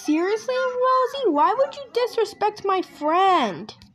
Seriously, Rosie? Why would you disrespect my friend?